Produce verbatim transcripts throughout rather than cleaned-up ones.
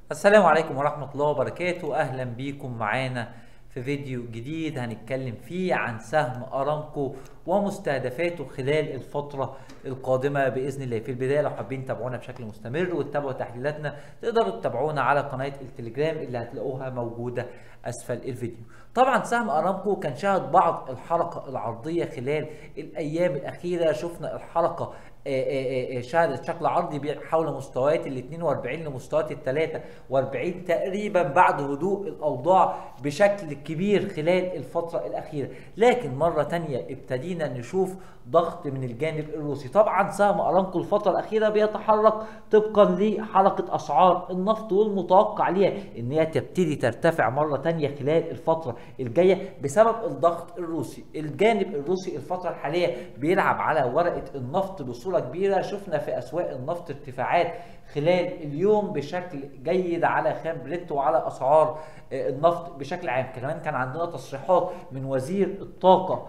السلام عليكم ورحمة الله وبركاته. أهلا بيكم معانا في فيديو جديد هنتكلم فيه عن سهم أرامكو ومستهدفاته خلال الفترة القادمة بإذن الله. في البداية لو حابين تتابعونا بشكل مستمر وتتابعوا تحليلاتنا تقدروا تتابعونا على قناة التليجرام اللي هتلاقوها موجودة أسفل الفيديو. طبعا سهم أرامكو كان شهد بعض الحركة العرضية خلال الأيام الأخيرة. شفنا الحركة شهدت شكل عرضي حول مستويات ال اتنين واربعين لمستويات ال تلاتة واربعين تقريبا بعد هدوء الاوضاع بشكل كبير خلال الفتره الاخيره، لكن مره تانية ابتدينا نشوف ضغط من الجانب الروسي. طبعا سهم ارامكو الفتره الاخيره بيتحرك طبقا لحركه اسعار النفط، والمتوقع ليها ان هي تبتدي ترتفع مره تانية خلال الفتره الجايه بسبب الضغط الروسي. الجانب الروسي الفتره الحاليه بيلعب على ورقه النفط بصوره كبيره. شفنا في اسواق النفط ارتفاعات خلال اليوم بشكل جيد على خام بريت وعلى اسعار النفط بشكل عام. كمان كان عندنا تصريحات من وزير الطاقه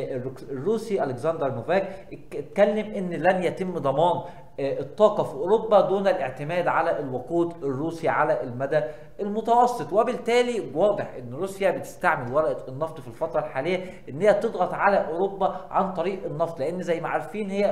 الروسي الكسندر نوفاك، اتكلم ان لن يتم ضمان الطاقه في اوروبا دون الاعتماد على الوقود الروسي على المدى المتوسط، وبالتالي واضح ان روسيا بتستعمل ورقه النفط في الفتره الحاليه ان هي تضغط على اوروبا عن طريق النفط، لان زي ما عارفين هي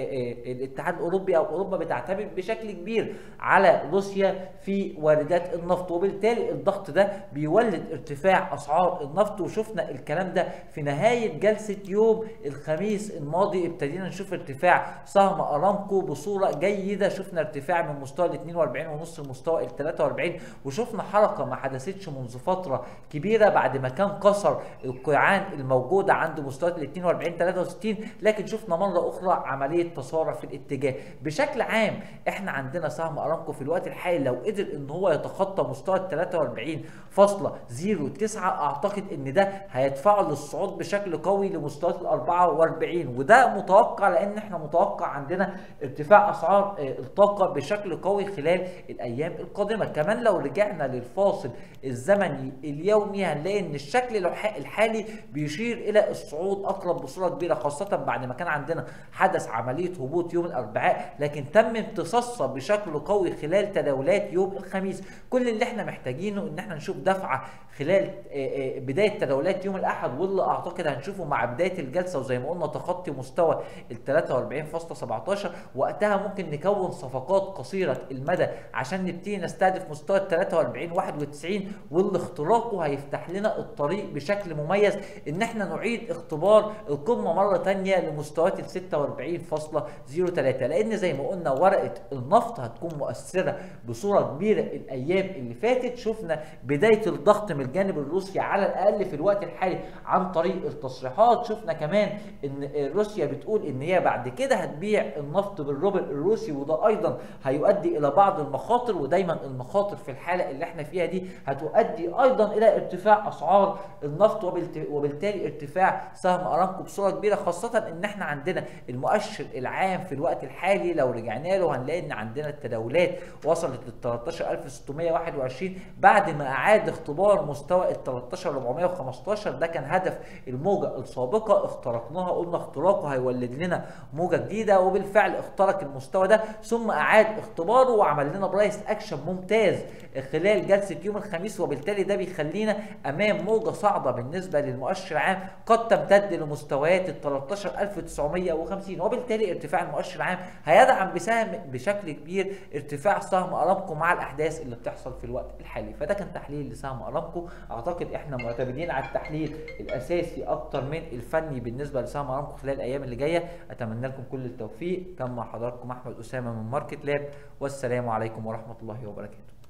الاتحاد الاوروبي او اوروبا بتعتمد بشكل كبير على روسيا في واردات النفط، وبالتالي الضغط ده بيولد ارتفاع اسعار النفط. وشفنا الكلام ده في نهايه جلسه يوم الخميس الماضي، ابتدينا نشوف ارتفاع سهم ارامكو بصوره جيده. شفنا ارتفاع من مستوى ال اتنين واربعين ونص لمستوى ال تلاتة واربعين، وشفنا حركه ما حدثتش منذ فتره كبيره بعد ما كان كسر القيعان الموجوده عند مستويات ال اتنين واربعين تلاتة وستين، لكن شفنا مره اخرى عمليه تسارع في الاتجاه. بشكل عام احنا عندنا سهم ارامكو في الوقت الحالي لو قدر ان هو يتخطى مستوى ال تلاتة واربعين فاصلة صفر تسعة اعتقد ان ده هيدفعه للصعود بشكل قوي لمستويات ال اربعة واربعين، وده متوقع لان احنا متوقع عندنا ارتفاع اسعار الطاقه بشكل قوي خلال الايام القادمه. كمان لو رجعنا للفاصل الزمني اليومي هنلاقي ان الشكل الحالي بيشير الى الصعود اقرب بصوره كبيره، خاصه بعد ما كان عندنا حدث عمليه هبوط يوم الاربعاء لكن تم امتصاصها بشكل قوي خلال تداولات يوم الخميس. كل اللي احنا محتاجينه ان احنا نشوف دفعه خلال بدايه تداولات يوم الاحد، واللي اعتقد هنشوفه مع بدايه الجلسه، وزي ما قلنا تخطي مستوى ال تلاتة واربعين فاصلة سبعتاشر. وقتها ممكن نكون صفقات قصيره المدى عشان نبتدي نستهدف مستوى ال تلاتة واربعين واحد وتسعين، واللي اختراقه هيفتح لنا الطريق بشكل مميز ان احنا نعيد اختبار القمه مره ثانيه لمستويات ال ستة واربعين فاصلة صفر تلاتة، لان زي ما قلنا ورقه النفط هتكون مؤثره بصوره كبيره الايام اللي فاتت. شفنا بدايه الضغط من الجانب الروسي على الاقل في الوقت الحالي عن طريق التصريحات. شفنا كمان ان روسيا بتقول ان هي بعد كده هتبيع النفط بالروبل الروسي، وده ايضا هيؤدي الى بعض المخاطر، ودايما المخاطر في الحاله اللي احنا فيها دي هتؤدي ايضا الى ارتفاع اسعار النفط وبالتالي ارتفاع سهم ارامكو بصوره كبيره، خاصه ان احنا عندنا المؤشر العام في الوقت الحالي لو رجعنا له هنلاقي ان عندنا التداولات وصلت لل تلتاشر الف وستمية واحد وعشرين بعد ما اعاد اختبار مستوى ال تلتاشر الف واربعمية وخمستاشر. ده كان هدف الموجه السابقه، اخترقناها، قلنا اختراقه هيولد لنا موجه جديده، وبالفعل اخترق المستوى ده ثم اعاد اختباره وعمل لنا برايس اكشن ممتاز خلال جلسه يوم الخميس، وبالتالي ده بيخلينا امام موجه صاعده بالنسبه للمؤشر العام قد تمتد لمستويات ال تلتاشر الف وتسعمية وخمسين، وبالتالي ارتفاع المؤشر العام هيدعم بسهم بشكل كبير ارتفاع سهم ارامكو مع الاحداث اللي بتحصل في الوقت الحالي. فده كان تحليل لسهم ارامكو. اعتقد احنا معتمدين على التحليل الاساسي اكتر من الفني بالنسبه لسهم ارامكو خلال الايام اللي جايه. اتمنى لكم كل التوفيق. كان مع حضراتكم احمد اسامه من ماركت لاب، والسلام عليكم ورحمه الله وبركاته.